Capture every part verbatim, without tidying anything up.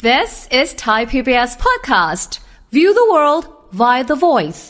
This is Thai พี บี เอส podcast. View the world via the voice.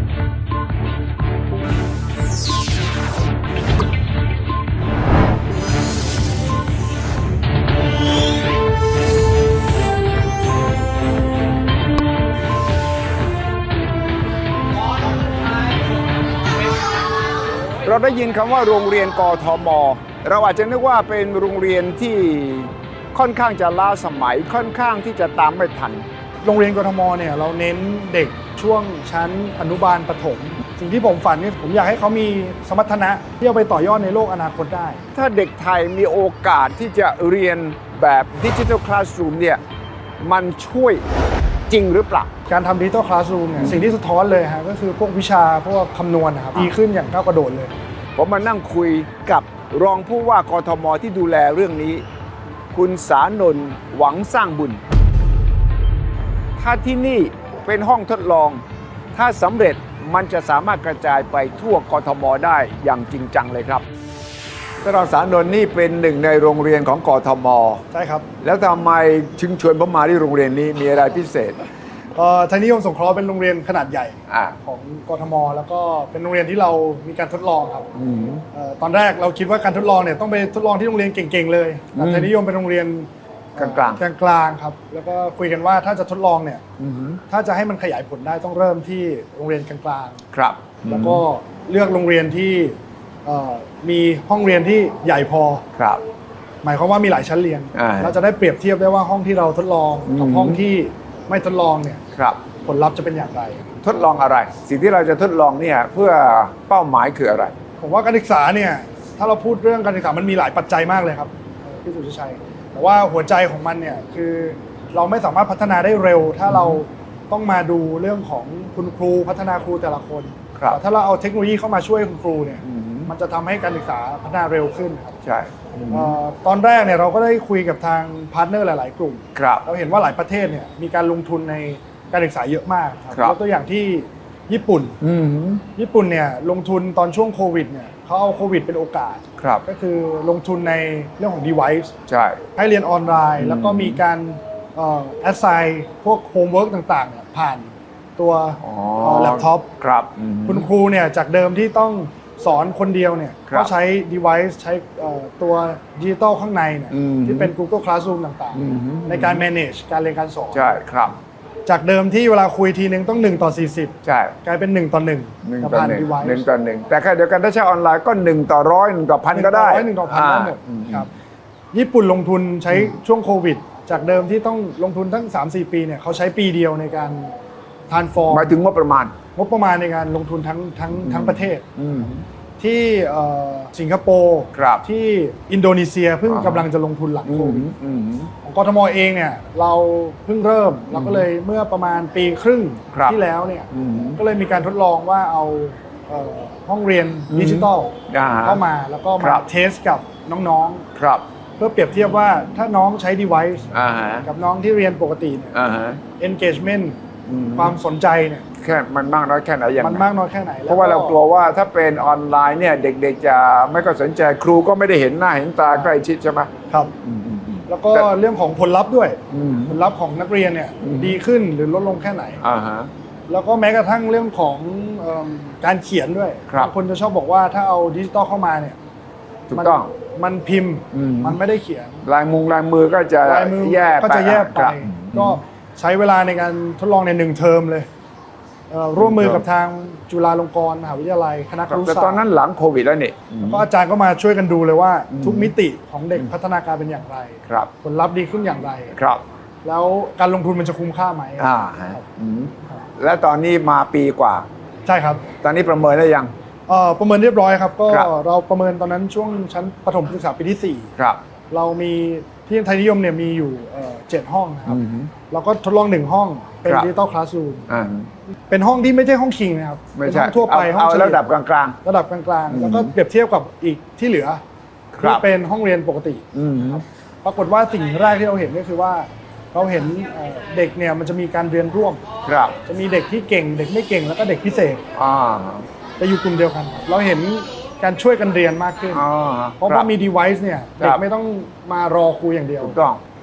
เราได้ยินคำว่าโรงเรียนกทม.เราอาจจะนึกว่าเป็นโรงเรียนที่ค่อนข้างจะล้าสมัยค่อนข้างที่จะตามไม่ทันโรงเรียนกทม.เนี่ยเราเน้นเด็กช่วงชั้นอนุบาลประถมสิ่งที่ผมฝันเนี่ยผมอยากให้เขามีสมรรถนะที่เอาไปต่อยอดในโลกอนาคตได้ถ้าเด็กไทยมีโอกาสที่จะเรียนแบบดิจิทัลคลาสรูมเนี่ยมันช่วยจริงหรือเปล่าการทำดิจิทัลคลาสรูมเนี่ยสิ่งที่สะท้อนเลยฮะก็คือพวกวิชาพวกคำนวณนะครับดีขึ้นอย่างก้าวกระโดดเลยผมมานั่งคุยกับรองผู้ว่ากทม.ที่ดูแลเรื่องนี้คุณสานนท์หวังสร้างบุญถ้าที่นี่เป็นห้องทดลองถ้าสำเร็จมันจะสามารถกระจายไปทั่วกทม.ได้อย่างจริงจังเลยครับท่านรองสานนท์นี่เป็นหนึ่งในโรงเรียนของกทม. ใช่ครับแล้วทำไมจึงชวนผมมาที่โรงเรียนนี้มีอะไรพิเศษไทยนิยมสงเคราะห์เป็นโรงเรียนขนาดใหญ่ของกทม.แล้วก็เป็นโรงเรียนที่เรามีการทดลองครับตอนแรกเราคิดว่าการทดลองเนี่ยต้องไปทดลองที่โรงเรียนเก่งๆเลยแต่ไทยนิยมเป็นโรงเรียนกลางๆกลางๆครับแล้วก็คุยกันว่าถ้าจะทดลองเนี่ยถ้าจะให้มันขยายผลได้ต้องเริ่มที่โรงเรียนกลางๆครับแล้วก็เลือกโรงเรียนที่มีห้องเรียนที่ใหญ่พอครับหมายความว่ามีหลายชั้นเรียนเราจะได้เปรียบเทียบได้ว่าห้องที่เราทดลองกับห้องที่ไม่ทดลองเนี่ยผลลัพธ์จะเป็นอย่างไรทดลองอะไรสิ่งที่เราจะทดลองเนี่ยเพื่อเป้าหมายคืออะไรผมว่าการศึกษาเนี่ยถ้าเราพูดเรื่องการศึกษามันมีหลายปัจจัยมากเลยครับพี่สุทธิชัยแต่ว่าหัวใจของมันเนี่ยคือเราไม่สามารถพัฒนาได้เร็วถ้าเราต้องมาดูเรื่องของคุณครูพัฒนาครูแต่ละคนแต่ถ้าเราเอาเทคโนโลยีเข้ามาช่วยคุณครูเนี่ยมันจะทำให้การศึกษาพัฒนาเร็วขึ้นครับใช่ตอนแรกเนี่ยเราก็ได้คุยกับทางพาร์ทเนอร์หลายๆกลุ่มเราเห็นว่าหลายประเทศเนี่ยมีการลงทุนในการศึกษาเยอะมากครับยกตัวอย่างที่ญี่ปุ่นญี่ปุ่นเนี่ยลงทุนตอนช่วงโควิดเนี่ยเขาเอาโควิดเป็นโอกาสก็คือลงทุนในเรื่องของ device ใช่ให้เรียนออนไลน์แล้วก็มีการเอ่อ assign พวก homework ต่างๆเนี่ยผ่านตัวแล็ปท็อปคุณครูเนี่ยจากเดิมที่ต้องสอนคนเดียวเนี่ยก็ใช้ device ใช้ตัวดิจิตอลข้างในเนี่ยที่เป็น Google Classroom ต่างๆในการ manage การเรียนการสอนใช่ครับจากเดิมที่เวลาคุยทีนึงต้องหนึ่งต่อสี่สิบใช่กลายเป็นหนึ่งต่อหนึ่งผ่าน device หนึ่งต่อหนึ่งแต่แค่เดียวกันถ้าใช้ออนไลน์ก็หนึ่งต่อร้อยหนึ่งต่อพันก็ได้หนึ่งต่อพันได้หมดครับญี่ปุ่นลงทุนใช้ช่วงโควิดจากเดิมที่ต้องลงทุนทั้ง สามสี่ ปีเนี่ยเขาใช้ปีเดียวในการ transform หมายถึงงบประมาณงบประมาณในการลงทุนทั้งทั้งทั้งประเทศที่สิงคโปร์ที่อินโดนีเซียเพิ่งกำลังจะลงทุนหลังโควิดของกทม.เองเนี่ยเราเพิ่งเริ่มเราก็เลยเมื่อประมาณปีครึ่งที่แล้วเนี่ยก็เลยมีการทดลองว่าเอาห้องเรียนดิจิทัลเข้ามาแล้วก็มาเทสกับน้องๆเพื่อเปรียบเทียบว่าถ้าน้องใช้ device กับน้องที่เรียนปกติเนี่ย engagement ความสนใจเนี่ยแค่มันมากน้อยแค่ไหนอย่างมันมากน้อยแค่ไหนเพราะว่าเรากลัวว่าถ้าเป็นออนไลน์เนี่ยเด็กๆจะไม่ก็สนใจครูก็ไม่ได้เห็นหน้าเห็นตาใกล้ชิดใช่ไหมครับแล้วก็เรื่องของผลลัพธ์ด้วยผลลัพธ์ของนักเรียนเนี่ยดีขึ้นหรือลดลงแค่ไหนแล้วก็แม้กระทั่งเรื่องของการเขียนด้วยบางคนจะชอบบอกว่าถ้าเอาดิจิตอลเข้ามาเนี่ยถูกต้องมันพิมพ์มันไม่ได้เขียนลายมุงลายมือก็จะแยกก็จะแยกไปก็ใช้เวลาในการทดลองในหนึ่งเทอมเลยร่วมมือกับทางจุฬาลงกรณ์มหาวิทยาลัยคณะครุศาสตร์แต่ตอนนั้นหลังโควิดแล้วนี่ก็อาจารย์ก็มาช่วยกันดูเลยว่าทุกมิติของเด็กพัฒนาการเป็นอย่างไรผลลัพธ์ดีขึ้นอย่างไรแล้วการลงทุนมันจะคุ้มค่าไหมและตอนนี้มาปีกว่าใช่ครับตอนนี้ประเมินได้ยังประเมินเรียบร้อยครับก็เราประเมินตอนนั้นช่วงชั้นประถมศึกษาปีที่สี่เรามีที่ไทยนิยมเนี่ยมีอยู่เจ็ดห้องนะครับเราก็ทดลองหนึ่งห้องเป็นดิจิตอลคลาสรูมเป็นห้องที่ไม่ใช่ห้องคิงนะครับเป็นห้องทั่วไปห้องระดับกลางๆระดับกลางๆแล้วก็เปรียบเทียบกับอีกที่เหลือที่เป็นห้องเรียนปกติปรากฏว่าสิ่งแรกที่เราเห็นก็คือว่าเราเห็นเด็กเนี่ยมันจะมีการเรียนร่วมจะมีเด็กที่เก่งเด็กไม่เก่งแล้วก็เด็กพิเศษจะอยู่กลุ่มเดียวกันเราเห็นการช่วยกันเรียนมากขึ้นเพราะว่ามี device เนี่ยเด็กไม่ต้องมารอครูอย่างเดียวถูกต้อง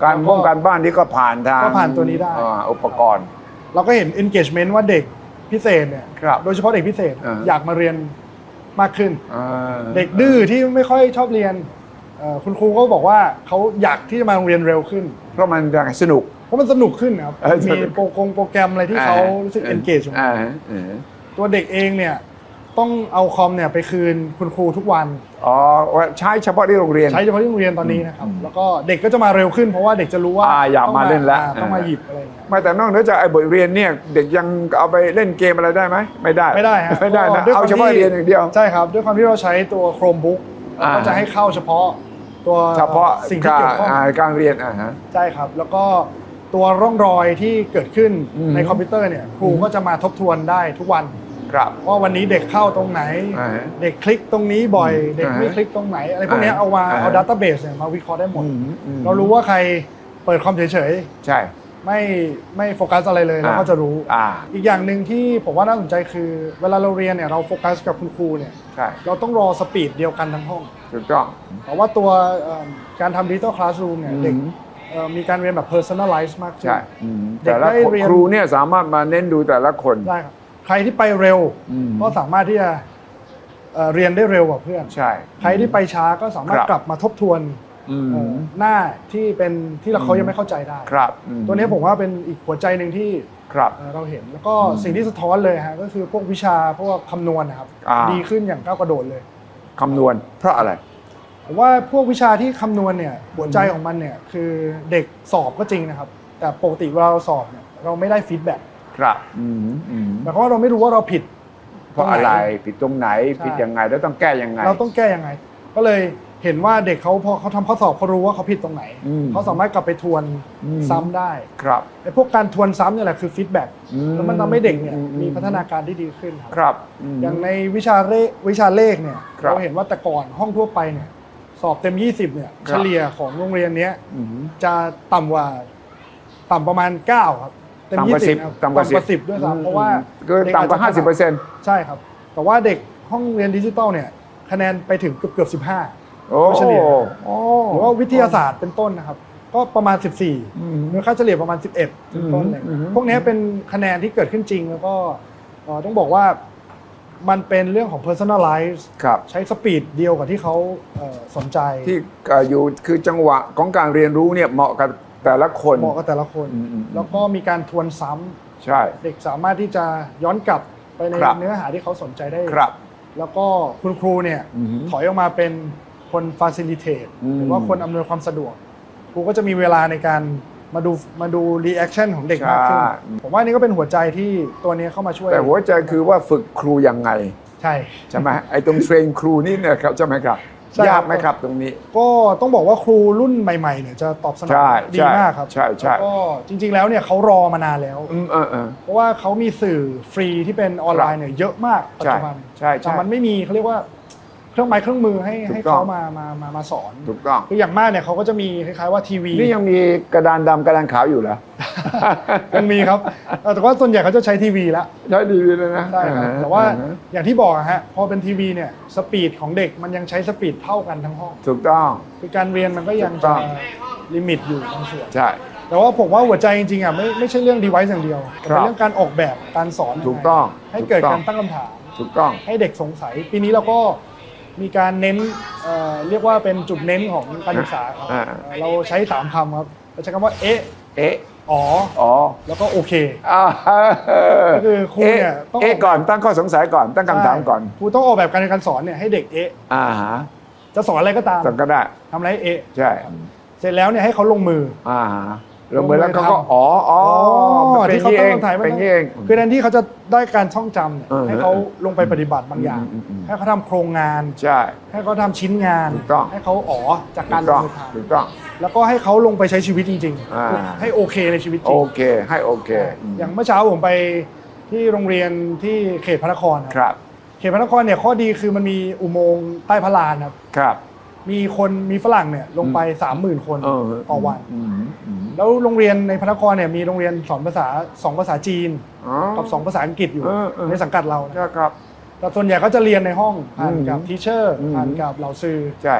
การป้องกันบ้านนี่ก็ผ่านทางก็ผ่านตัวนี้ได้อุปกรณ์เราก็เห็น engagement ว่าเด็กพิเศษเนี่ยโดยเฉพาะเด็กพิเศษอยากมาเรียนมากขึ้นเด็กดื้อที่ไม่ค่อยชอบเรียนคุณครูก็บอกว่าเขาอยากที่จะมาโรงเรียนเร็วขึ้นเพราะมันสนุกเพราะมันสนุกขึ้นครับมีโปรโปรแกรมอะไรที่เขารู้สึก engage ตัวเด็กเองเนี่ยต้องเอาคอมเนี่ยไปคืนคุณครูทุกวันอ๋อใช้เฉพาะที่โรงเรียนใช้เฉพาะที่โรงเรียนตอนนี้นะครับแล้วก็เด็กก็จะมาเร็วขึ้นเพราะว่าเด็กจะรู้ว่าอยากมาเล่นแล้วต้องมาหยิบอะไรอย่างเงี้ยไม่แต่นอกเหนือจากไอ้บทเรียนเนี่ยเด็กยังเอาไปเล่นเกมอะไรได้ไหมไม่ได้ไม่ได้ฮะไม่ได้นะเอาเฉพาะเรียนอย่างเดียวใช่ครับด้วยความที่เราใช้ตัว Chromebook ก็จะให้เข้าเฉพาะตัวเฉพาะสิ่งที่เกี่ยวข้องการเรียนอ่าฮะใช่ครับแล้วก็ตัวร่องรอยที่เกิดขึ้นในคอมพิวเตอร์เนี่ยครูก็จะมาทบทวนได้ทุกวันว่าวันนี้เด็กเข้าตรงไหนเด็กคลิกตรงนี้บ่อยเด็กไม่คลิกตรงไหนอะไรพวกนี้เอามาเอาดัตต้าเบสเนี่ยมาวิเคราะห์ได้หมดเรารู้ว่าใครเปิดคอมเฉยๆใช่ไม่ไม่โฟกัสอะไรเลยเราก็จะรู้อีกอย่างหนึ่งที่ผมว่าน่าสนใจคือเวลาเราเรียนเนี่ยเราโฟกัสกับคุณครูเนี่ยเราต้องรอสปีดเดียวกันทั้งห้องถูกต้องแต่ว่าตัวการทำดิจิตอลคลาสรูมเนี่ยเด็กมีการเรียนแบบ personalize มากขึ้นแต่ละครูเนี่ยสามารถมาเน้นดูแต่ละคนได้ครับใครที่ไปเร็วก็สามารถที่จะเรียนได้เร็วกว่าเพื่อนใช่ใครที่ไปช้าก็สามารถกลับมาทบทวนหน้าที่เป็นที่เราเขายังไม่เข้าใจได้ครับตัวนี้ผมว่าเป็นอีกหัวใจหนึ่งที่เราเห็นแล้วก็สิ่งที่สะท้อนเลยฮะก็คือพวกวิชาพวกคำนวณนะครับดีขึ้นอย่างก้าวกระโดดเลยคำนวณเพราะอะไรผมว่าพวกวิชาที่คำนวณเนี่ยหัวใจของมันเนี่ยคือเด็กสอบก็จริงนะครับแต่ปกติเวลาเราสอบเนี่ยเราไม่ได้ฟีดแบ็กครับหมายความว่าเราไม่รู้ว่าเราผิดเพราะอะไรผิดตรงไหนผิดยังไงแล้วต้องแก้ยังไงเราต้องแก้ยังไงก็เลยเห็นว่าเด็กเขาพอเขาทำข้อสอบเขารู้ว่าเขาผิดตรงไหนเขาสามารถกลับไปทวนซ้ำได้ครับไอ้พวกการทวนซ้ำเนี่ยแหละคือฟีดแบ็กแล้วมันทำให้เด็กเนี่ยมีพัฒนาการที่ดีขึ้นครับอย่างในวิชาเลขวิชาเลขเนี่ยเราเห็นว่าแต่ก่อนห้องทั่วไปเนี่ยสอบเต็มยี่สิบเนี่ยเฉลี่ยของโรงเรียนนี้จะต่ำกว่าต่ำประมาณเก้าครับเต็มยี่สิบต่ำกว่าสิบด้วยซ้ำเพราะว่าต่ำกว่าห้าสิบเปอร์เซ็นต์ใช่ครับแต่ว่าเด็กห้องเรียนดิจิตอลเนี่ยคะแนนไปถึงเกือบเกือบสิบห้าเฉลี่ยหรือว่าวิทยาศาสตร์เป็นต้นนะครับก็ประมาณสิบสี่มูลค่าเฉลี่ยประมาณสิบเอ็ดเป็นต้นเลยพวกนี้เป็นคะแนนที่เกิดขึ้นจริงแล้วก็ต้องบอกว่ามันเป็นเรื่องของ personalize ใช้สปีดเดียวกับที่เขาสนใจที่อยู่คือจังหวะของการเรียนรู้เนี่ยเหมาะกับแต่ละคนเหมาะกับแต่ละคนแล้วก็มีการทวนซ้ำใช่เด็กสามารถที่จะย้อนกลับไปในเนื้อหาที่เขาสนใจได้แล้วก็คุณครูเนี่ยถอยออกมาเป็นคน facilitate หรือว่าคนอำนวยความสะดวกครูก็จะมีเวลาในการมาดูมาดู reaction ของเด็กมากขึ้นผมว่านี่ก็เป็นหัวใจที่ตัวนี้เข้ามาช่วยแต่หัวใจคือว่าฝึกครูยังไงใช่ใช่ไหมไอ้ตรงเทรนครูนี่เนี่ยครับใช่ไหมครับยากไหมครับตรงนี้ก็ต้องบอกว่าครูรุ่นใหม่ๆเนี่ยจะตอบสนองดีมากครับใช่ใช่ก็จริงๆแล้วเนี่ยเขารอมานานแล้วเพราะว่าเขามีสื่อฟรีที่เป็นออนไลน์เนี่ยเยอะมากปัจจุบันแต่มันไม่มีเขาเรียกว่าเครื่องไม้เครื่องมือให้ให้เขามามามามาสอนถูกต้องคืออย่างมากเนี่ยเขาก็จะมีคล้ายๆว่าทีวีนี่ยังมีกระดานดำกระดานขาวอยู่เหรอยังมีครับแต่ว่าส่วนใหญ่เขาจะใช้ทีวีแล้วใช้ทีวีเลยนะใช่ครับแต่ว่าอย่างที่บอกฮะพอเป็นทีวีเนี่ยสปีดของเด็กมันยังใช้สปีดเท่ากันทั้งห้องถูกต้องคือการเรียนมันก็ยังจะลิมิตอยู่บางส่วนใช่แต่ว่าผมว่าหัวใจจริงๆอ่ะไม่ไม่ใช่เรื่อง device อย่างเดียวแต่เป็นเรื่องการออกแบบการสอนถูกต้องให้เกิดการตั้งคำถามถูกต้องให้เด็กสงสัยปีนี้เราก็มีการเน้น เอ่อ เรียกว่าเป็นจุดเน้นของการศึกษาครับเราใช้สามคำครับเราใช้คำว่าเอ๊ะเอ๊ะอ๋ออ๋อแล้วก็โอเคก็คือครูเนี่ยต้องเอ๊ะก่อนตั้งข้อสงสัยก่อนตั้งคำถามก่อนครูต้องออกแบบการเรียนการสอนเนี่ยให้เด็กเอ๊ะอ่าฮะจะสอนอะไรก็ตามก็ได้ทำอะไรเอ๊ะใช่เสร็จแล้วเนี่ยให้เขาลงมืออ่าลงมือแล้วเขาก็อ๋ออ๋อที่เขาตั้งคำถามเป็นเองคือแทนที่เขาจะได้การท่องจำเนี่ยให้เขาลงไปปฏิบัติบางอย่างให้เขาทำโครงงานใช่ให้เขาทำชิ้นงานให้เขาอ๋อจากการลงมือทำถูกต้องแล้วก็ให้เขาลงไปใช้ชีวิตจริงๆให้โอเคในชีวิตจริงโอเคให้โอเคอย่างเมื่อเช้าผมไปที่โรงเรียนที่เขตพระนครครับเขตพระนครเนี่ยข้อดีคือมันมีอุโมงค์ใต้พระลานครับครับมีคนมีฝรั่งเนี่ยลงไป สามหมื่น คนต่อวันแล้วโรงเรียนในพระนครเนี่ยมีโรงเรียนสอนภาษาสองภาษาจีนกับสองภาษาอังกฤษอยู่ในสังกัดเรานะครับแต่ส่วนใหญ่ก็จะเรียนในห้องผ่านกับทีเชอร์ผ่านกับเหล่าซื้อใช่แ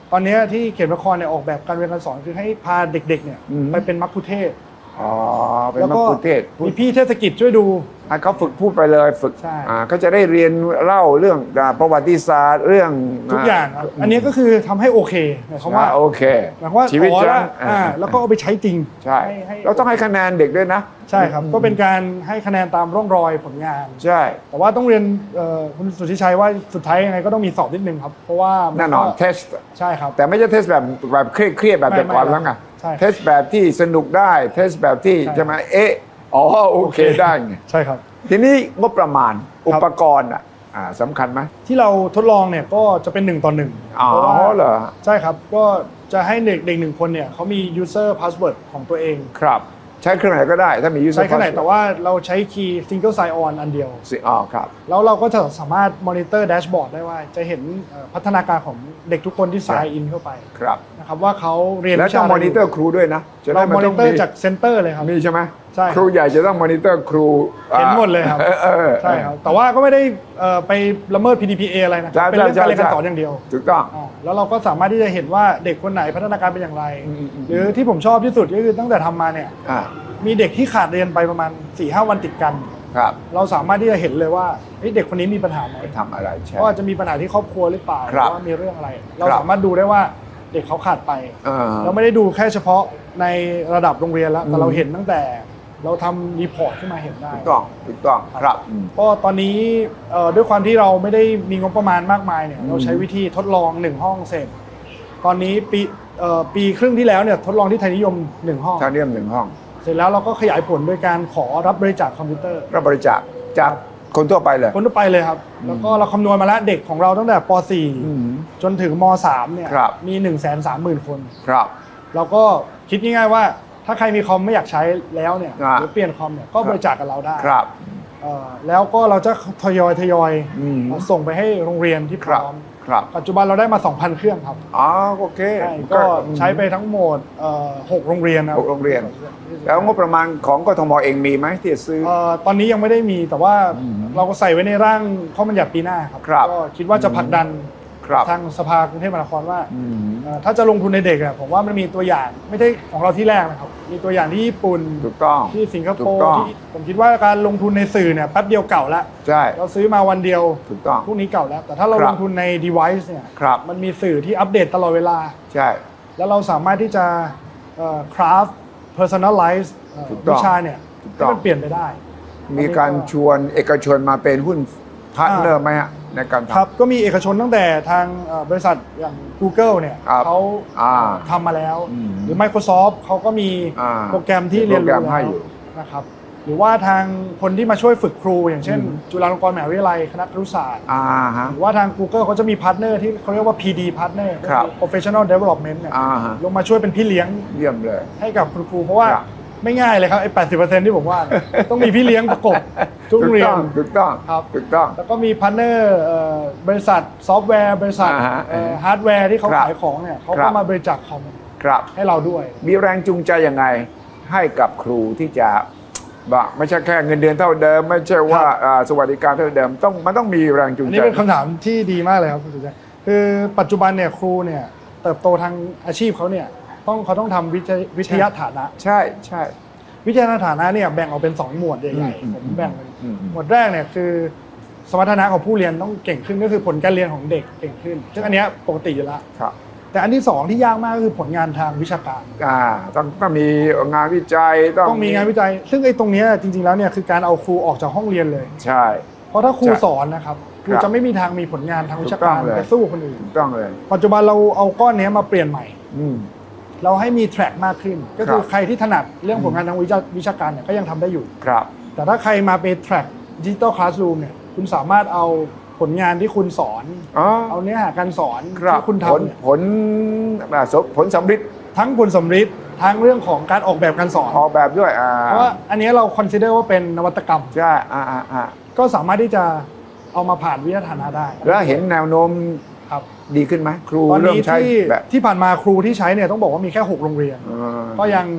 ตอนนี้ที่เขตพระนครเนี่ยออกแบบการเรียนการสอนคือให้พาเด็กๆเนี่ยไปเป็นมัคคุเทศก์อ๋อเป็นมัคคุเทศก์มีพี่เทศกิจช่วยดูให้เขาฝึกพูดไปเลยฝึกอ่าเขาจะได้เรียนเล่าเรื่องประวัติศาสตร์เรื่องทุกอย่างครับอันนี้ก็คือทำให้โอเคหมายความว่าโอเคหมายความว่าชีวิตแล้วอ่าแล้วก็เอาไปใช้จริงใช่เราต้องให้คะแนนเด็กด้วยนะใช่ครับก็เป็นการให้คะแนนตามร่องรอยผลงานใช่แต่ว่าต้องเรียนคุณสุทธิชัยว่าสุดท้ายยังไงก็ต้องมีสอบนิดนึงครับเพราะว่าแน่นอนเทสใช่ครับแต่ไม่ใช่เทสแบบแบบเครียดๆแบบแต่ก่อนแล้วไงเทสแบบที่สนุกได้เทสแบบที่ใช่ไหมเอ๊ะอ๋อโอเคได้ไงใช่ครับทีนี้งบประมาณอุปกรณ์อ่ะสำคัญไหมที่เราทดลองเนี่ยก็จะเป็นหนึ่งต่อหนึ่งเพราะว่าเหรอใช่ครับก็จะให้เด็กเด็กหนึ่งคนเนี่ยเขามี user password ของตัวเองครับใช้เครื่องไหนก็ได้ถ้ามี user ใช้เครื่องไหนแต่ว่าเราใช้คีย์ single sign on อันเดียวอ๋อครับแล้วเราก็จะสามารถ monitor dashboard ได้ว่าจะเห็นพัฒนาการของเด็กทุกคนที่ sign in เข้าไปครับนะครับว่าเขาเรียนแล้วต้อง monitor ครูด้วยนะเรา monitor จากเซ็นเตอร์เลยครับมีใช่ไหมใช่ครูใหญ่จะต้อง monitor ครูเห็นหมดเลยครับใช่ครับแต่ว่าก็ไม่ได้ไปละเมิด พี ดี พี เอ อะไรนะครับเป็นเรื่องการเรียนการสอนอย่างเดียวถูกต้องแล้วเราก็สามารถที่จะเห็นว่าเด็กคนไหนพัฒนาการเป็นอย่างไรหรือที่ผมชอบที่สุดก็คือตั้งแต่ทำมาเนี่ยมีเด็กที่ขาดเรียนไปประมาณ สี่ห้า วันติดกันครับเราสามารถที่จะเห็นเลยว่าเด็กคนนี้มีปัญหาไหมทำอะไรใช่ว่าจะมีปัญหาที่ครอบครัวหรือเปล่าหรือว่ามีเรื่องอะไรเราสามารถดูได้ว่าเด็กเขาขาดไปเราไม่ได้ดูแค่เฉพาะในระดับโรงเรียนแล้วแต่เราเห็นตั้งแต่เราทำรีพอร์ตขึ้นมาเห็นได้ถูกต้องถูกต้องครับก็ตอนนี้ด้วยความที่เราไม่ได้มีงบประมาณมากมายเนี่ยเราใช้วิธีทดลองหนึ่งห้องเสร็จตอนนี้ปีปีครึ่งที่แล้วเนี่ยทดลองที่ไทยนิยมหนึ่งห้องไทยนิยมหนึ่งห้องเสร็จแล้วเราก็ขยายผลโดยการขอรับบริจาคคอมพิวเตอร์รับบริจาคจากคนทั่วไปเลยคนทั่วไปเลยครับแล้วก็เราคำนวณมาแล้วเด็กของเราตั้งแต่ป .สี่ จนถึงม .สาม เนี่ยมี หนึ่งแสนสามหมื่น คนครับเราก็คิดง่ายๆว่าถ้าใครมีคอมไม่อยากใช้แล้วเนี่ยหรือเปลี่ยนคอมเนี่ยก็บริจาคกับเราได้ครับแล้วก็เราจะทยอยทยอยส่งไปให้โรงเรียนที่พร้อมปัจจุบันเราได้มา สองพัน เครื่องครับอ๋อโอเคก็ใช้ไปทั้งหมดหกโรงเรียนนะหกโรงเรียนแล้วงบประมาณของกทมเองมีไหมที่จะซื้อตอนนี้ยังไม่ได้มีแต่ว่าเราก็ใส่ไว้ในร่างข้อบัญญัติปีหน้าครับก็คิดว่าจะผลักดันทางสภากรุงเทพมหานครว่าถ้าจะลงทุนในเด็กอ่ะผมว่ามันมีตัวอย่างไม่ใช่ของเราที่แรกนะครับมีตัวอย่างที่ญี่ปุ่นถูกต้องที่สิงคโปร์ที่ผมคิดว่าการลงทุนในสื่อเนี่ยแป๊บเดียวเก่าแล้วใช่เราซื้อมาวันเดียวถูกต้องพวกนี้เก่าแล้วแต่ถ้าเราลงทุนใน device เนี่ยมันมีสื่อที่อัปเดตตลอดเวลาใช่แล้วเราสามารถที่จะ craft personalize วิชาเนี่ยให้มันเปลี่ยนไปได้มีการชวนเอกชนมาเป็นหุ้นพาร์ทเนอร์ไหมฮะในการทำครับก็มีเอกชนตั้งแต่ทางบริษัทอย่าง Google เนี่ยเขาทำมาแล้วหรือ Microsoft เขาก็มีโปรแกรมที่เรียนรู้แล้วนะครับหรือว่าทางคนที่มาช่วยฝึกครูอย่างเช่นจุฬาลงกรณ์มหาวิทยาลัยคณะครุศาสตร์หรือว่าทาง Google เขาจะมีพาร์ทเนอร์ที่เขาเรียกว่า พี ดี Partner Professional Development เนี่ยลงมาช่วยเป็นพี่เลี้ยงเยี่ยมเลยให้กับคุณครูเพราะว่าไม่ง่ายเลยครับไอ้ แปดสิบเปอร์เซ็นต์ ที่ผมว่าต้องมีพี่เลี้ยงประกบทุกโรงเรียนถูกต้องครับถูกต้องแล้วก็มีพาร์ทเนอร์บริษัทซอฟต์แวร์บริษัทฮาร์ดแวร์ที่เขาขายของเนี่ยเขาก็มาบริจาคคอมให้เราด้วยมีแรงจูงใจยังไงให้กับครูที่จะบ่ไม่ใช่แค่เงินเดือนเท่าเดิมไม่ใช่ว่าสวัสดิการเท่าเดิมต้องมันต้องมีแรงจูงใจอันนี้เป็นคำถามที่ดีมากเลยครับคุณสุชัยคือปัจจุบันเนี่ยครูเนี่ยเติบโตทางอาชีพเขาเนี่ยต้องเขาต้องทำวิทยาฐานะใช่ใช่วิทยาฐานะเนี่ยแบ่งออกเป็นสองหมวดใหญ่ๆผมแบ่งเป็นหมวดแรกเนี่ยคือสมรรถนะของผู้เรียนต้องเก่งขึ้นก็คือผลการเรียนของเด็กเก่งขึ้นซึ่งอันนี้ปกติอยู่แล้วแต่อันที่สองที่ยากมากก็คือผลงานทางวิชาการอ่าต้องต้องมีงานวิจัยต้องมีงานวิจัยซึ่งไอ้ตรงนี้จริงๆแล้วเนี่ยคือการเอาครูออกจากห้องเรียนเลยใช่เพราะถ้าครูสอนนะครับครูจะไม่มีทางมีผลงานทางวิชาการไปสู้คนอื่นถูกต้องเลยปัจจุบันเราเอาก้อนนี้มาเปลี่ยนใหม่เราให้มีแทร็กมากขึ้นก็คือใครที่ถนัดเรื่องผลงานทางวิชาการเนี่ยก็ยังทำได้อยู่ครับแต่ถ้าใครมาเป็นแทร็กดิจิตอลคลาสรูมเนี่ยคุณสามารถเอาผลงานที่คุณสอนเอาเนื้อหาการสอนที่คุณทำเนี่ยผลผลสำฤทธิ์ทั้งผลสำฤทธิ์ทั้งเรื่องของการออกแบบการสอนออกแบบด้วยเพราะว่าอันนี้เราคอนซิเดอร์ว่าเป็นนวัตกรรมใช่อ่าอ่าก็สามารถที่จะเอามาผ่านวิทยาฐานะได้แล้วเห็นแนวโน้มดีขึ้นไหมครูเริ่มใช้แบบที่ผ่านมาครูที่ใช้เนี่ยต้องบอกว่ามีแค่หกโรงเรียนก็ยัง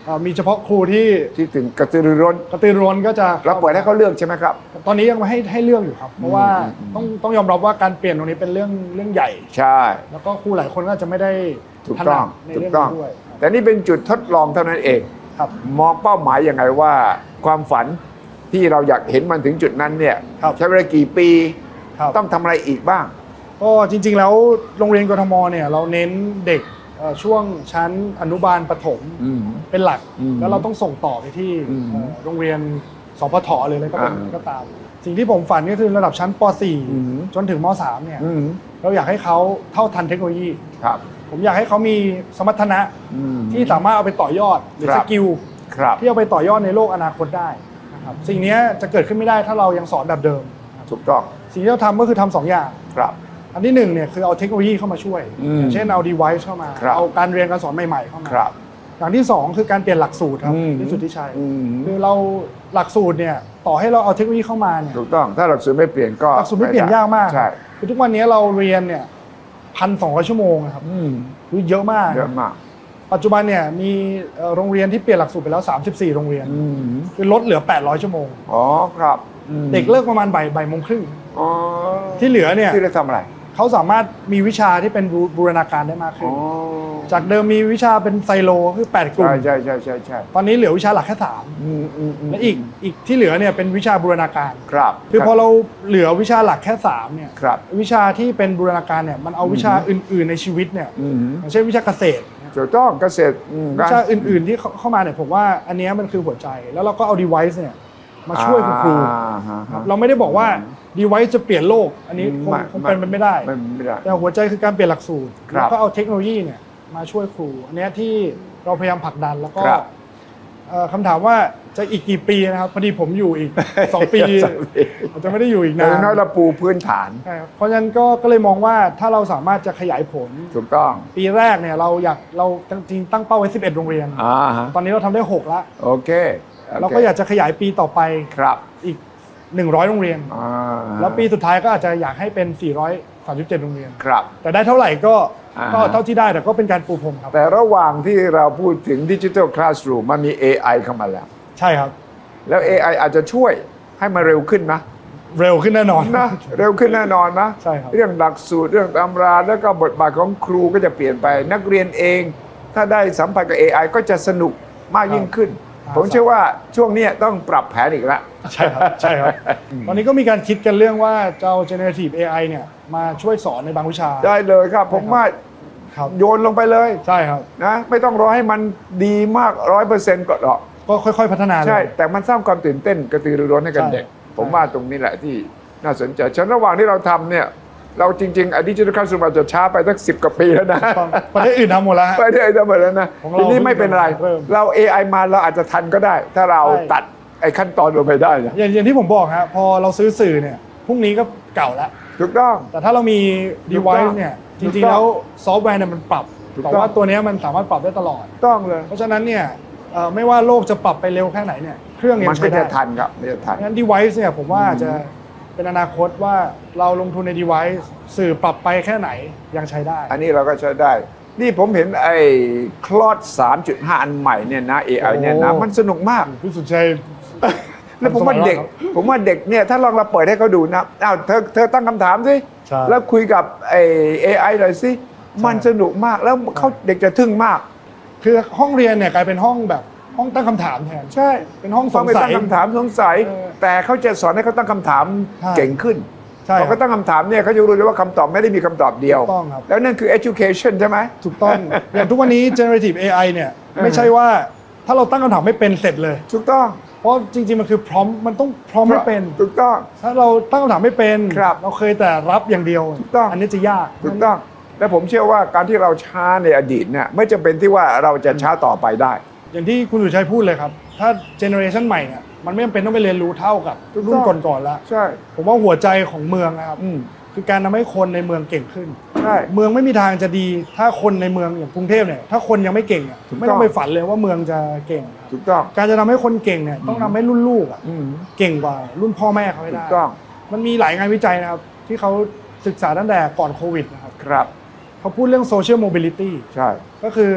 มีเฉพาะครูที่ที่ถึงกระตือรือร้นกระตือรือร้นก็จะเราเปิดให้เขาเลือกใช่ไหมครับตอนนี้ยังไม่ให้ให้เลือกอยู่ครับเพราะว่าต้องต้องยอมรับว่าการเปลี่ยนตรงนี้เป็นเรื่องเรื่องใหญ่ใช่แล้วก็ครูหลายคนก็จะไม่ได้ถูกต้องถูกต้องแต่นี่เป็นจุดทดลองเท่านั้นเองมองเป้าหมายยังไงว่าความฝันที่เราอยากเห็นมันถึงจุดนั้นเนี่ยใช้เวลากี่ปีต้องทำอะไรอีกบ้างก็จริงๆแล้วโรงเรียนกทมเนี่ยเราเน้นเด็กช่วงชั้นอนุบาลประถมเป็นหลักแล้วเราต้องส่งต่อไปที่โรงเรียนสพทเลยเลยก็เป็นก็ตามสิ่งที่ผมฝันก็คือระดับชั้นป .สี่ จนถึงม .สาม เนี่ยเราอยากให้เขาเท่าทันเทคโนโลยีผมอยากให้เขามีสมรรถนะที่สามารถเอาไปต่อยอดหรือสกิลที่เอาไปต่อยอดในโลกอนาคตได้นะครับสิ่งนี้จะเกิดขึ้นไม่ได้ถ้าเรายังสอนแบบเดิมถูกต้องสิ่งที่เราทำก็คือทำสองอย่างอันที่หนึ่งเนี่ยคือเอาเทคโนโลยีเข้ามาช่วยอย่างเช่นเอา device เข้ามาเอาการเรียนการสอนใหม่ๆเข้ามาอย่างที่สองคือการเปลี่ยนหลักสูตรครับที่สุดที่ใช่คือเราหลักสูตรเนี่ยต่อให้เราเอาเทคโนโลยีเข้ามาเนี่ยถูกต้องถ้าหลักสูตรไม่เปลี่ยนก็หลักสูตรไม่เปลี่ยนยากมากคือทุกวันนี้เราเรียนเนี่ยพันสองร้อยชั่วโมงนะครับคือเยอะมากเยอะมากปัจจุบันเนี่ยมีโรงเรียนที่เปลี่ยนหลักสูตรไปแล้วสามสิบสี่โรงเรียนคือลดเหลือแปดร้อยชั่วโมงอ๋อครับเด็กเลิกประมาณบ่ายบ่ายโมงครึ่งที่เหลือเนี่ยที่จะทำอะไรเขาสามารถมีวิชาที่เป็นบูรณาการได้มากขึ้นจากเดิมมีวิชาเป็นไซโลคือแปดกลุ่มใช่ใช่ใช่ใช่ตอนนี้เหลือวิชาหลักแค่สามและอีกอีกที่เหลือเนี่ยเป็นวิชาบูรณาการครับคือพอเราเหลือวิชาหลักแค่สามเนี่ยวิชาที่เป็นบูรณาการเนี่ยมันเอาวิชาอื่นๆในชีวิตเนี่ยอย่างเช่นวิชาเกษตรถูกต้องเกษตรวิชาอื่นๆที่เข้ามาเนี่ยผมว่าอันนี้มันคือหัวใจแล้วเราก็เอา device เนี่ยมาช่วยครูเราไม่ได้บอกว่า device จะเปลี่ยนโลกอันนี้คงคงเป็นไม่ได้แต่หัวใจคือการเปลี่ยนหลักสูตรแล้วก็เอาเทคโนโลยีเนี่ยมาช่วยครูอันนี้ที่เราพยายามผลักดันแล้วก็คำถามว่าจะอีกกี่ปีนะครับพอดีผมอยู่อีกสองปีอาจจะไม่ได้อยู่อีกนานน้อยเราปูพื้นฐานเพราะฉะนั้นก็ก็เลยมองว่าถ้าเราสามารถจะขยายผลถูกต้องปีแรกเนี่ยเราอยากเราจริงตั้งเป้าไว้สิบเอ็ดโรงเรียนตอนนี้เราทำได้หกแล้วโอเคเราก็อยากจะขยายปีต่อไปอีกหนึ่งร้อยโรงเรียนแล้วปีสุดท้ายก็อาจจะอยากให้เป็นสี่ร้อยสามสิบเจ็ดโรงเรียนแต่ได้เท่าไหร่ก็ก็เท่าที่ได้แต่ก็เป็นการปูพรมครับแต่ระหว่างที่เราพูดถึง Digital Classroom มันมี เอ ไอ เข้ามาแล้วใช่ครับแล้ว เอ ไอ อาจจะช่วยให้มันเร็วขึ้นนะเร็วขึ้นแน่นอนนะเร็วขึ้นแน่นอนนะใช่ครับเรื่องหลักสูตรเรื่องตำราแล้วก็บทบาทของครูก็จะเปลี่ยนไปนักเรียนเองถ้าได้สัมผัสกับ เอ ไอ ก็จะสนุกมากยิ่งขึ้นผมเชื่อว่าช่วงนี้ต้องปรับแผนอีกแล้วใช่ครับใช่ครับตอนนี้ก็มีการคิดกันเรื่องว่าจะเอา generative เอ ไอ เนี่ยมาช่วยสอนในบางวิชาได้เลยครับผมว่าโยนลงไปเลยใช่ครับนะไม่ต้องรอให้มันดีมาก ร้อยเปอร์เซ็นต์ ก็หรอกก็ค่อยๆพัฒนาใช่แต่มันสร้างความตื่นเต้นกระตือรือร้นให้กับเด็กผมว่าตรงนี้แหละที่น่าสนใจฉะนั้นระหว่างที่เราทำเนี่ยเราจริงๆอ Digital Classroom จะช้าไปสักสิบกว่าปีแล้วนะประเทศอื่นทำหมดแล้วประเทศอื่นทำหมดแล้วนะทีนี้ไม่เป็นไรเรา เอ ไอ มาเราอาจจะทันก็ได้ถ้าเราตัดไอ้ขั้นตอนลงไปได้นะอย่างที่ผมบอกฮะพอเราซื้อสื่อเนี่ยพรุ่งนี้ก็เก่าแล้วถูกต้องแต่ถ้าเรามี device เนี่ยจริงๆแล้วซอฟต์แวร์เนี่ยมันปรับแต่ว่าตัวนี้มันสามารถปรับได้ตลอดต้องเลยเพราะฉะนั้นเนี่ยไม่ว่าโลกจะปรับไปเร็วแค่ไหนเนี่ยเครื่องยังใช้ได้มันก็จะทันครับจะทันงั้น device เนี่ยผมว่าจะเป็นอนาคตว่าเราลงทุนใน device สื่อปรับไปแค่ไหนยังใช้ได้อันนี้เราก็ใช้ได้นี่ผมเห็นไอ้คลอด สามจุดห้า อันใหม่เนี่ยนะ เอ ไอ เนี่ยนะมันสนุกมากพี่สุดชัยแล้วผมว่าเด็กผมว่าเด็กเนี่ยถ้าลองเราเปิดให้เขาดูนะอ้าวเธอเธอตั้งคำถามสิแล้วคุยกับไอ้ เอ ไอ หน่อยสิมันสนุกมากแล้วเขาเด็กจะทึ่งมากคือห้องเรียนเนี่ยกลายเป็นห้องแบบห้องตั้งคำถามแทนใช่เป็นห้องสงสัยตั้งคำถามสงสัยแต่เขาจะสอนให้เขาตั้งคำถามเก่งขึ้นพอเขาตั้งคำถามเนี่ยเขาจะรู้เลยว่าคำตอบไม่ได้มีคำตอบเดียวแล้วนั่นคือ education ใช่ไหมถูกต้องอย่างทุกวันนี้ generative เอ ไอ เนี่ยไม่ใช่ว่าถ้าเราตั้งคำถามไม่เป็นเสร็จเลยถูกต้องเพราะจริงๆมันคือพร้อมมันต้องพร้อมไม่เป็นถูกต้องถ้าเราตั้งคำถามไม่เป็นเราเคยแต่รับอย่างเดียวถูกต้องอันนี้จะยากถูกต้องและผมเชื่อว่าการที่เราช้าในอดีตเนี่ยไม่จำเป็นที่ว่าเราจะช้าต่อไปได้อย่างที่คุณสุชัยพูดเลยครับถ้าเจเนอเรชันใหม่เนี่ยมันไม่จำเป็นต้องไปเรียนรู้เท่ากับรุ่นก่อนๆแล้วใช่ผมว่าหัวใจของเมืองนะครับคือการทำให้คนในเมืองเก่งขึ้นใช่เมืองไม่มีทางจะดีถ้าคนในเมืองอย่างกรุงเทพเนี่ยถ้าคนยังไม่เก่งเนี่ยไม่ต้องไปฝันเลยว่าเมืองจะเก่งถูกต้องการจะทำให้คนเก่งเนี่ยต้องทำให้รุ่นลูกอ่ะเก่งกว่ารุ่นพ่อแม่เขาให้ได้ถูกต้องมันมีหลายงานวิจัยนะครับที่เขาศึกษาตั้งแต่ก่อนโควิดนะครับครับเขาพูดเรื่อง social mobility ใช่ก็คือ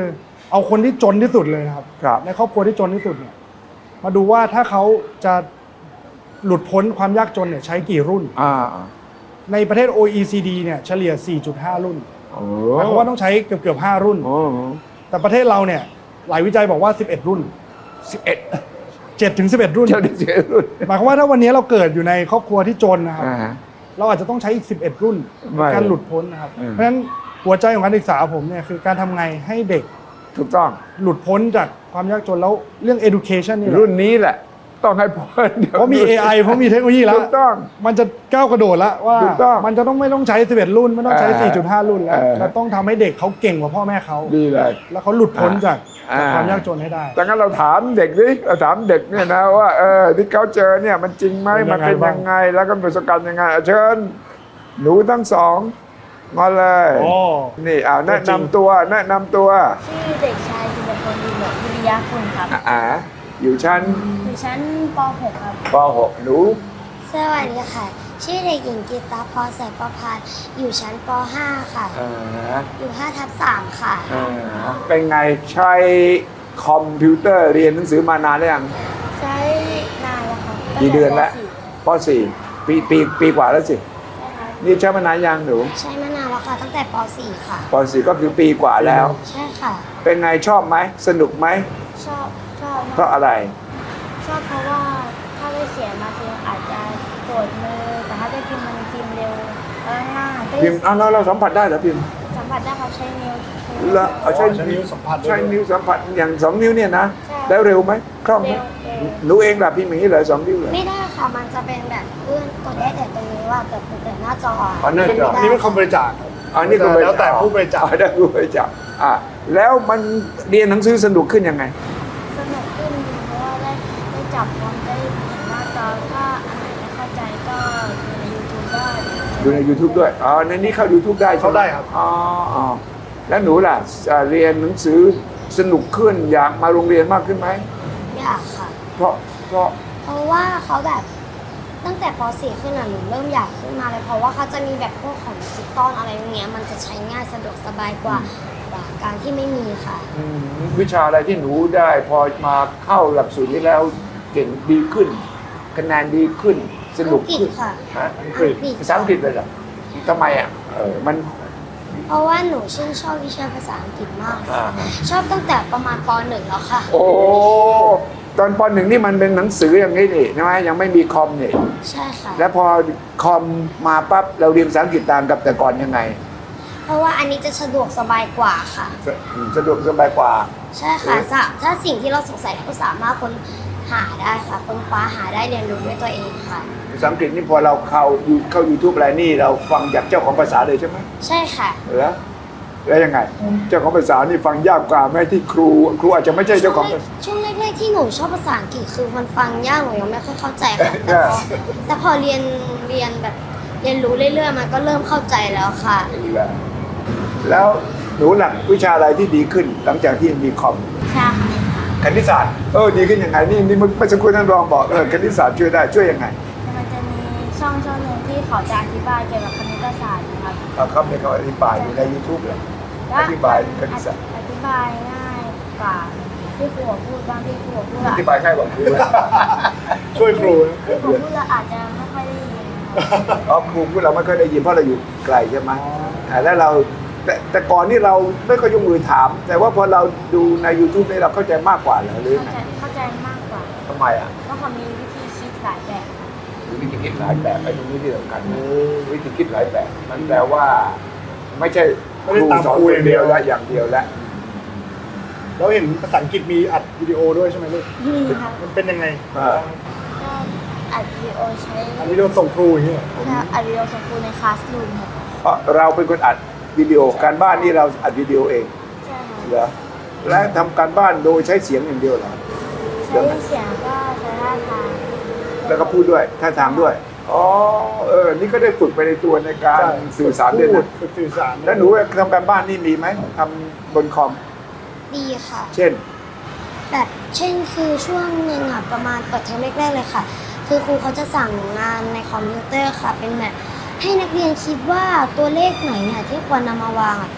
เอาคนที่จนที่สุดเลยนะครับในครอบครัวที่จนที่สุดเนี่ยมาดูว่าถ้าเขาจะหลุดพ้นความยากจนเนี่ยใช้กี่รุ่นในประเทศ โอ อี ซี ดี เนี่ยเฉลี่ย สี่จุดห้า รุ่นหมายความว่าต้องใช้เกือบเกือบห้ารุ่นแต่ประเทศเราเนี่ยหลายวิจัยบอกว่าสิบเอ็ดรุ่นสิบเอ็ดเจ็ดถึงสิบเอ็ดรุ่นหมายความว่าถ้าวันนี้เราเกิดอยู่ในครอบครัวที่จนนะครับเราอาจจะต้องใช้อีกสิบเอ็ดรุ่นการหลุดพ้นนะครับเพราะฉะนั้นหัวใจของการศึกษาผมเนี่ยคือการทำไงให้เด็กถูกต้องหลุดพ้นจากความยากจนแล้วเรื่อง education นี่รุ่นนี้แหละต้องให้พ้นเพราะมี เอ ไอ เพราะมีเทคโนโลยีแล้วถูกต้องมันจะก้าวกระโดดแล้วว่ามันจะต้องไม่ต้องใช้สิบเอ็ดรุ่นไม่ต้องใช้ สี่จุดห้า รุ่นแล้วเราต้องทำให้เด็กเขาเก่งกว่าพ่อแม่เขาดีเลยแล้วเขาหลุดพ้นจากความยากจนให้ได้ดังนั้นเราถามเด็กดิเราถามเด็กเนี่ยนะว่าเออที่เขาเจอเนี่ยมันจริงไหมมันเป็นยังไงแล้วก็ประสบการณ์ยังไงเชิญหนูทั้งสองมาเลยนี่เอาแนะนำตัวแนะนำตัวชื่อเด็กชายจิตรพลวิโรจน์วิริยะคุณครับอ่าอยู่ชั้นอยู่ชั้นป หก ครับป หก หนูสวัสดีค่ะชื่อเด็กหญิงกีตาพรแสงประภาอยู่ชั้นป ห้า ค่ะอยู่ ห้าทับสาม ค่ะเป็นไงใช้คอมพิวเตอร์เรียนหนังสือมานานหรือยังใช้นานแล้วครับกี่เดือนแล้วป สี่ ปีปีปีกว่าแล้วสินี่ใช้มานานยังหนูใช้มานานแล้วค่ะตั้งแต่ป สี่ ค่ะป สี่ ก็คือปีกว่าแล้วใช่ค่ะเป็นไงชอบไหมสนุกไหมชอบชอบเพราะอะไรชอบเพราะว่าถ้าได้เขียนมาทีอาจจะปวดมือแต่ถ้าได้พิมพ์มันพิมพ์เร็วแล้วง่ายพิมพ์อ่ะเราเราสัมผัสได้เหรอพิมพ์สัมผัสได้ครับใช้นิ้วแล้วใช้นิ้วสัมผัสใช้นิ้วสัมผัสอย่างสองนิ้วเนี่ยนะแล้วเร็วไหมคล่องไหมหนูเองแบบพิมพ์อย่างนี้เหรอสองนิ้วเหรอไม่ได้ค่ะมันจะเป็นแบบเลื่อนกดได้แต่ตรงนี้ว่าแต่แต่หน้าจออ๋อหน้าจอนี่เป็นคอมบริจาคอันนี้ก็แล้วแต่ผู้บริจาคได้ผู้บริจาคอ่ะแล้วมันเรียนหนังสือสนุกขึ้นยังไงสนุกขึ้นเพราะว่าได้ได้จับความได้เห็นหน้าจอถ้าอันไหนไม่เข้าใจก็ดูใน YouTube ได้ดูใน YouTube ด้วยอ๋อในนี้เข้า YouTube ได้เข้าได้ครับอ๋ออ๋อแล้วหนูล่ะเรียนหนังสือสนุกขึ้นอยากมาโรงเรียนมากขึ้นไหมอยากค่ะเพราะเพราะเพราะว่าเขาแบบตั้งแต่ป สี่ ขึ้นอ่ะหนูเริ่มอยากขึ้นมาเลยเพราะว่าเขาจะมีแบบพวกของดิจิตอลอะไรอย่างเงี้ยมันจะใช้ง่ายสะดวกสบายกว่าการที่ไม่มีค่ะวิชาอะไรที่หนูได้พอมาเข้าหลักสูตรนี้แล้วเก่งดีขึ้นคะแนนดีขึ้นสนุกขึ้นค่ะอังกฤษภาษาอังกฤษเลยเหรอทำไมอ่ะเออมันเพราะว่าหนูชื่นชอบวิชาภาษาอังกฤษมากชอบตั้งแต่ประมาณป หนึ่ง แล้วค่ะโอ้ตอนป หนึ่ง นี่มันเป็นหนังสืออย่างนี้นี่ใช่ไหมยังไม่มีคอมนี่ใช่ค่ะแล้วพอคอมมาปั๊บเราเรียนภาษาอังกฤษต่างกับแต่ก่อนยังไงเพราะว่าอันนี้จะสะดวกสบายกว่าค่ะสะดวกสบายกว่าใช่ค่ะถ้าสิ่งที่เราสงสัยเราก็สามารถค้นหาได้ค่ะค้นคว้าหาได้เรียนรู้ด้วยตัวเองค่ะภาษาอังกฤษนี่พอเราเข้าเข้า YouTube อะไรนี่เราฟังจากเจ้าของภาษาเลยใช่ไหมใช่ค่ะแล้วแล้วยังไงเจ้าของภาษานี่ฟังยากกว่าแม่ที่ครูครูอาจจะไม่ใช่เจ้าของช่วงแรกๆที่หนูชอบภาษาอังกฤษคือมันฟังยากหนูยังไม่ค่อยเข้าใจค่ะแต่พอแต่พอเรียนเรียนแบบเรียนรู้เรื่อยๆมันก็เริ่มเข้าใจแล้วค่ะแล้วหนูหลักวิชาอะไรที่ดีขึ้นหลังจากที่มีคอมใช่คณิตศาสตร์เออดีขึ้นยังไงนี่นี่เมื่อสักครู่ท่านรองบอกเออคณิตศาสตร์ช่วยได้ช่วยยังไงมันจะมีช่องช่องนึงที่เขาจะอธิบายเกี่ยวกับคณิตศาสตร์นะครับครับเนี่ยเขาอธิบายอยู่ใน YouTube เลยอธิบายคณิตศาสตร์อธิบายง่ายกว่าที่ครูพูดบ้างที่ครูพูดอธิบายง่ายกว่าครูช่วยครูครูพูดเราอาจจะไม่ค่อยได้ยินอ๋อครูพูดเราไม่ค่อยได้ยินเพราะเราอยู่ไกลใช่ไหมแล้วเราแต่แต่ก่อนนี่เราไม่ค่อยยกมือถามแต่ว่าพอเราดูใน YouTube นี่เราเข้าใจมากกว่าหรือไงเข้าใจมากกว่าทำไมอ่ะเพราะเขามีวิธีคิดหลายแบบวิธีคิดหลายแบบไอ้ตรงนี้ที่สำคัญวิธีคิดหลายแบบมันแปลว่าไม่ใช่ครูสอนคนเดียวและอย่างเดียวและเราเห็นภาษาอังกฤษมีอัดวิดีโอด้วยใช่ไหมลูกมีค่ะมันเป็นยังไงก็อัดวิดีโอใช้อัดวิดีโอส่งครูอย่างเงี้ยอัดวิดีโอส่งครูในคลาสรูมค่ะเพราะเราเป็นคนอัดวิดีโอการบ้านนี่เราอัดวิดีโอเองใช่ค่ะเหรอและทำการบ้านโดยใช้เสียงอย่างเดียวเหรอใช้เสียงก็ใช้ท่าทางแล้วก็พูดด้วยท่าทางด้วยอ๋อเออนี่ก็ได้ฝึกไปในตัวในการสื่อสารด้วยนะฝึกสื่อสารแล้วหนูทำการบ้านนี่มีไหมทำบนคอมดีค่ะเช่นแบบเช่นคือช่วงหนึ่งอ่ะประมาณเปิดเทอมแรกๆเลยค่ะคือครูเขาจะสั่งงานในคอมพิวเตอร์ค่ะเป็นแบบให้นักเรียนคิดว่าตัวเลขไหนเนี่ยที่ควรนำมาวาง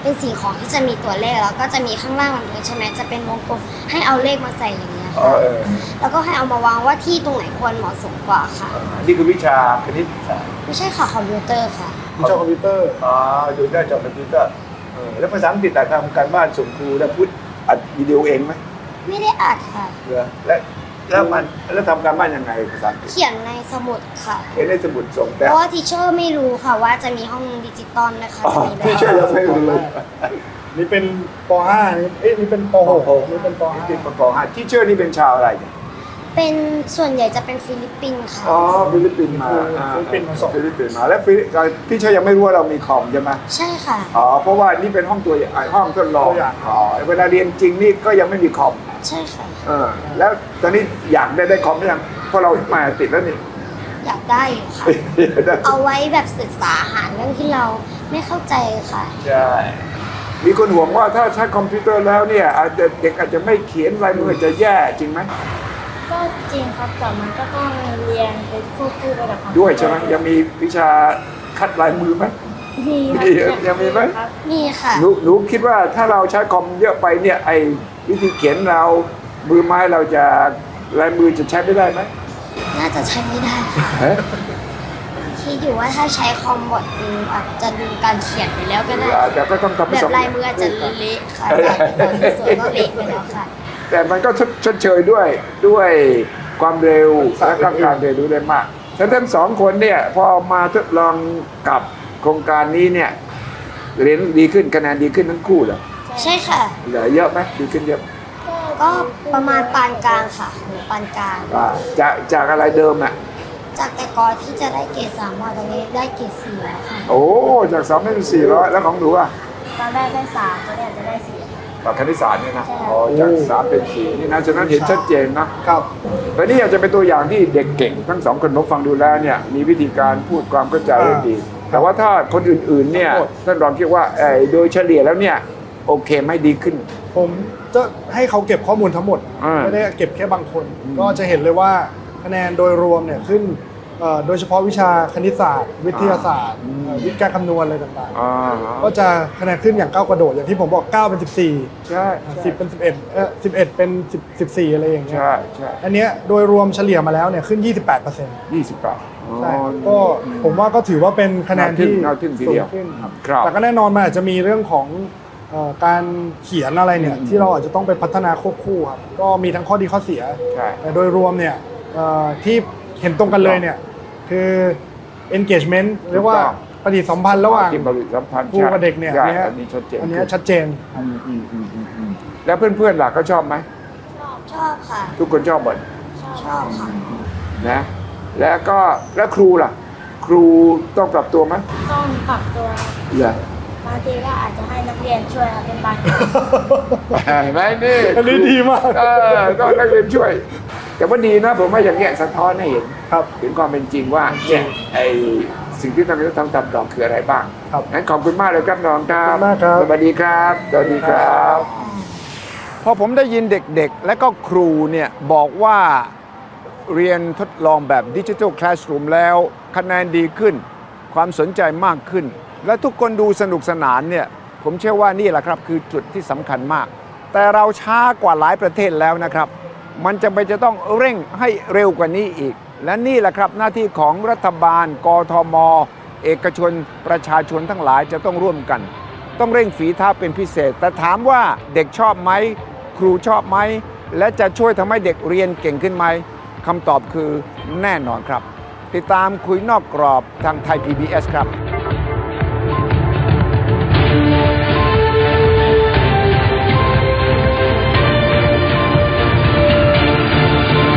เป็นสิ่งของที่จะมีตัวเลขแล้วก็จะมีข้างล่างมันใช่ไหมจะเป็นวงกลมให้เอาเลขมาใส่อย่างเงี้ยค่ะแล้วก็ให้เอามาวางว่าที่ตรงไหนควรเหมาะสมกว่าค่ะนี่คือวิชาคณิตศาสตร์ไม่ใช่ค่ะคอมพิวเตอร์ค่ะวิชาคอมพิวเตอร์อ๋ออยู่ได้จากคอมพิวเตอร์แล้วภาษาอังกฤษแต่ทำการบ้านส่งครูแล้วพูดอัดวิดีโอเองไหมไม่ได้อัดค่ะและแล้วมันแล้วทำการบ้านยังไงภาษาอังกฤษเขียนในสมุดค่ะเขียนในสมุดส่งแต่เพราะว่าทีเชอร์ไม่รู้ค่ะว่าจะมีห้องดิจิตอลนะคะทีเชอร์ยังไม่รู้นี่เป็นป .ห้า นี่เอ๊ะนี่เป็นป .หก นี่เป็นป .ห้าเป็นป .ห้า ทีเชอร์นี่เป็นชาวอะไรเนี่ยเป็นส่วนใหญ่จะเป็นฟิลิปปินส์ค่ะอ๋อฟิลิปปินส์มาฟิลิปปินส์มาสองฟิลิปปินส์มาแล้วทีเชอร์ยังไม่รู้ว่าเรามีคอมใช่ไหมใช่ค่ะอ๋อเพราะว่านี่เป็นห้องตัวห้องทดลองอ๋อเวลาเรียนจริงนี่ก็ยังไม่มีคอมใช่ค่ะเออแล้วตอนนี้อยากได้ได้คอมหรือยังเพราะเรามาติดแล้วนี่อยากได้อยู่ค่ะเอาไว้แบบศึกษาหาเรื่องที่เราไม่เข้าใจค่ะใช่มีคนห่วงว่าถ้าใช้คอมพิวเตอร์แล้วเนี่ยอาจจะเด็กอาจจะไม่เขียนลายมือจะแย่จริงไหมก็จริงครับแต่มันก็ต้องเรียนไปควบคู่ไปกับคอมพิวเตอร์ด้วยใช่ไหมยังมีวิชาคัดลายมือไหมมียังมีไหมมีค่ะหนูหนูคิดว่าถ้าเราใช้คอมเยอะไปเนี่ยไอ้วิธีเขียนเรามือไม้เราจะลายมือจะใช้ไม่ได้ไหมน่าจะใช้ไม่ได้คิดอยู่ว่าถ้าใช้คอมบดจริงอาจจะดึงการเขียนไปแล้วก็ได้แต่ก็ต้องทำแบบลายมืออาจจะเละค่ะแต่ตัวสวยก็เละไปแล้วค่ะแต่มันก็ชดเชยด้วยด้วยความเร็วและการเรียนรู้ได้มากทั้งทั้งสองคนเนี่ยพอมาทดลองกับโครงการนี้เนี่ยเรียนดีขึ้นคะแนนดีขึ้นทั้งคู่เหรอใช่ค่ะเหลือเยอะไหมดีขึ้นเยอะก็ประมาณปานกลางค่ะปานกลางจากจากอะไรเดิมอ่ะจากแต่ก่อนที่จะได้เกรดสามมาตอนนี้ได้เกรดสี่แล้วค่ะโอ้จากสองได้เป็นสี่ร้อยแล้วของหนูอ่ะตอนแรกได้สามตอนนี้จะได้สี่คณิตศาสตร์เนี่ยนะอ๋อจากสามเป็นสี่นี่นะฉะนั้นเห็นชัดเจนนะครับตอนนี้อยากจะเป็นตัวอย่างที่เด็กเก่งทั้งสองคนผมฟังดูแล้วเนี่ยมีวิธีการพูดความเข้าใจได้ดีแต่ว่าถ้าคนอื่นๆเนี่ยท่านรองคิดว่าโดยเฉลี่ยแล้วเนี่ยโอเคไม่ดีขึ้นผมจะให้เขาเก็บข้อมูลทั้งหมดไม่ได้เก็บแค่บางคนก็จะเห็นเลยว่าคะแนนโดยรวมเนี่ยขึ้นโดยเฉพาะวิชาคณิตศาสตร์วิทยาศาสตร์วิทย์การคำนวณอะไรต่างๆก็จะคะแนนขึ้นอย่างก้าวกระโดดอย่างที่ผมบอกเก้าเป็นสิบสี่ใช่สิบเป็นสิบเอ็ดเอ่อสิบเอ็ดเป็นสิบสี่อะไรอย่างเงี้ยใช่ใช่อันเนี้ยโดยรวมเฉลี่ยมาแล้วเนี่ยขึ้น ยี่สิบแปดเปอร์เซ็นต์ยี่สิบแปดใช่ก็ผมว่าก็ถือว่าเป็นคะแนนที่สูงขึ้นแต่ก็แน่นอนมันอาจจะมีเรื่องของการเขียนอะไรเนี่ยที่เราอาจจะต้องไปพัฒนาควบคู่ครับก็มีทั้งข้อดีข้อเสียแต่โดยรวมเนี่ยที่เห็นตรงกันเลยเนี่ยคือ engagement เรียกว่าปฏิสัมพันธ์ระหว่างครูกับเด็กเนี่ยอันนี้อันนี้ชัดเจนแล้วเพื่อนๆล่ะเขาชอบไหมชอบค่ะทุกคนชอบหมดชอบค่ะนะแล้วก็แล้วครูล่ะครูต้องปรับตัวไหมต้องปรับตัวเหรอบางทีก็อาจจะให้นักเรียนช่วยเป็นบางครั้งไม่นี่อันนี้ดีมากเออก็นักเรียนช่วยแต่ว่าดีนะผมว่าอย่างเงี้ยสะท้อนให้เห็นครับถึงความเป็นจริงว่าเนี่ยไอสิ่งที่ต้องทำตามต่อคืออะไรบ้างครับงั้นขอบคุณมากเลยครับน้องครับสวัสดีครับสวัสดีครับพอผมได้ยินเด็กๆและก็ครูเนี่ยบอกว่าเรียนทดลองแบบดิจิทัลคลาสรูมแล้วคะแนนดีขึ้นความสนใจมากขึ้นและทุกคนดูสนุกสนานเนี่ยผมเชื่อว่านี่แหละครับคือจุดที่สำคัญมากแต่เราช้ากว่าหลายประเทศแล้วนะครับมันจำเป็นจะต้องเร่งให้เร็วกว่านี้อีกและนี่แหละครับหน้าที่ของรัฐบาลกทม.เอกชนประชาชนทั้งหลายจะต้องร่วมกันต้องเร่งฝีเท้าเป็นพิเศษแต่ถามว่าเด็กชอบไหมครูชอบไหมและจะช่วยทำให้เด็กเรียนเก่งขึ้นไหมคำตอบคือแน่นอนครับติดตามคุยนอกกรอบทางไทย พี บี เอส ครับ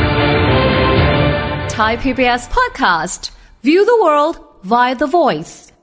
Thai พี บี เอส Podcast. View the world via the voice.